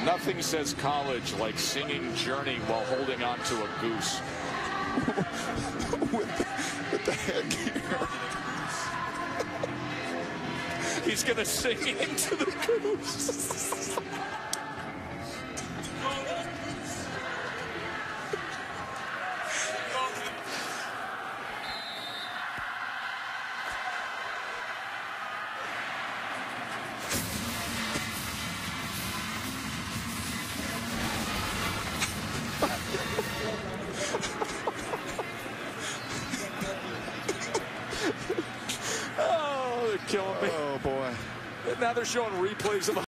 Nothing says college like singing Journey while holding on to a goose. with the headgear. He's going to sing into the goose. Oh, they're killing me. Oh, boy. Now they're showing replays of